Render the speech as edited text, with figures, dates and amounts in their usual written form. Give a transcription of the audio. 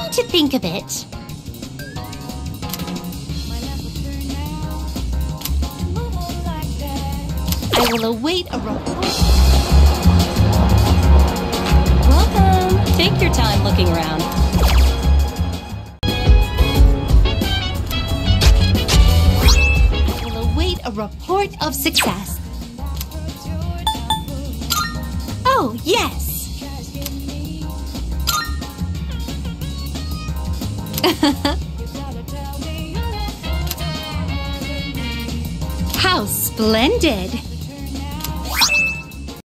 me to think of it. I will await a report. Welcome. Take your time looking around. I will await a report of success. Oh, yes. How splendid!